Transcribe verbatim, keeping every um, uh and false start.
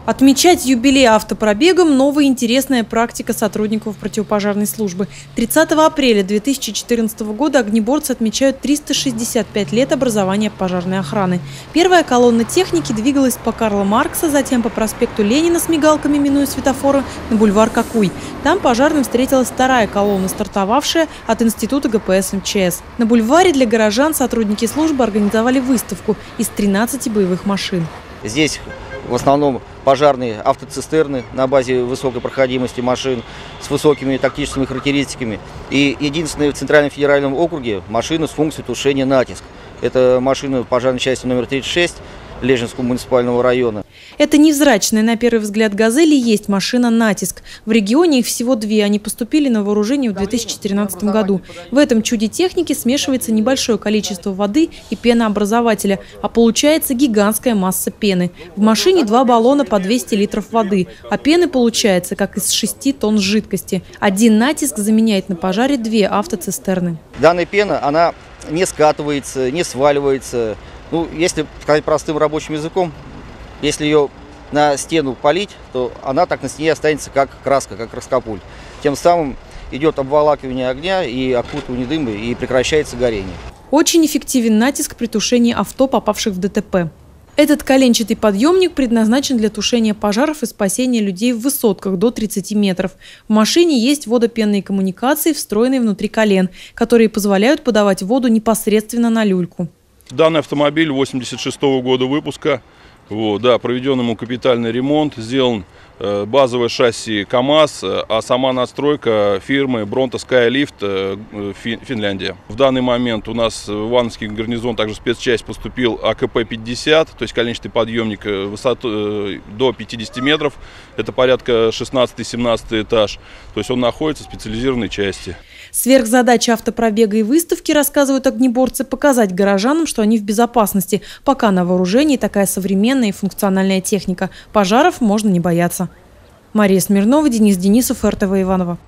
Отмечать юбилей автопробегом – новая интересная практика сотрудников противопожарной службы. тридцатого апреля две тысячи четырнадцатого года огнеборцы отмечают триста шестьдесят пять лет образования пожарной охраны. Первая колонна техники двигалась по Карла Маркса, затем по проспекту Ленина с мигалками, минуя светофоры, на бульвар Кокуй. Там пожарным встретилась вторая колонна, стартовавшая от Института ГПС эм че эс. На бульваре для горожан сотрудники службы организовали выставку из тринадцати боевых машин. Здесь в основном пожарные автоцистерны на базе высокой проходимости машин с высокими тактическими характеристиками. И единственная в Центральном федеральном округе машина с функцией тушения натиск. Это машина пожарной части номер тридцать шесть Лежинского муниципального района. Это невзрачная на первый взгляд «Газель» и есть машина «Натиск». В регионе их всего две. Они поступили на вооружение в две тысячи тринадцатом году. В этом чуде техники смешивается небольшое количество воды и пенообразователя, а получается гигантская масса пены. В машине два баллона по двести литров воды, а пены получается как из шести тонн жидкости. Один «Натиск» заменяет на пожаре две автоцистерны. Данная пена, она не скатывается, не сваливается. Ну, если сказать простым рабочим языком, если ее на стену полить, то она так на стене останется как краска, как краскопуль. Тем самым идет обволакивание огня и окутывание дыма, и прекращается горение. Очень эффективен «Натиск» при тушении авто, попавших в дэ тэ пэ. Этот коленчатый подъемник предназначен для тушения пожаров и спасения людей в высотках до тридцати метров. В машине есть водопенные коммуникации, встроенные внутри колен, которые позволяют подавать воду непосредственно на люльку. Данный автомобиль восемьдесят шестого года выпуска. Вот, да, проведен ему капитальный ремонт, сделан э, базовое шасси КАМАЗ, а сама настройка фирмы Bronto Skylift, э, Фин, Финляндия. В данный момент у нас в Ивановский гарнизон также спецчасть поступил а ка пэ пятьдесят, то есть коленчатый подъемник высоту, э, до пятидесяти метров, это порядка шестнадцатый-семнадцатый этаж, то есть он находится в специализированной части. Сверхзадача автопробега и выставки, рассказывают огнеборцы, показать горожанам, что они в безопасности, пока на вооружении такая современная и функциональная техника. Пожаров можно не бояться. Мария Смирнова, Денис Денисов, эр тэ вэ Иваново.